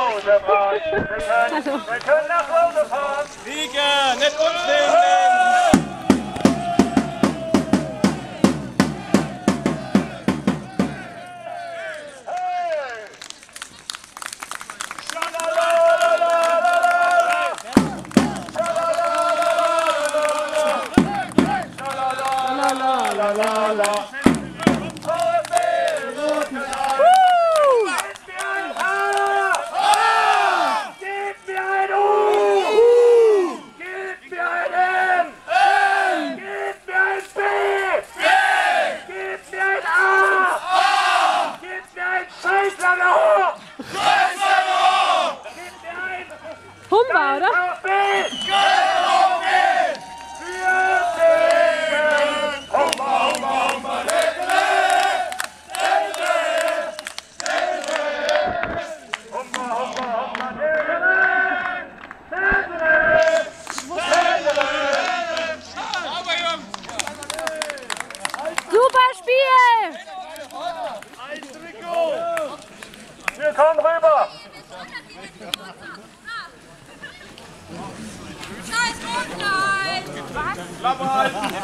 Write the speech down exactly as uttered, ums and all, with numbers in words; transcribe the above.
Hause fahren. Wir können, wir können nach Hause fahren. Sieger, nicht uns filmen! La la la. Humba, oder? Super Spiel! Wir kommen rüber! Scheiß Rotlein! Was? Klappe halten!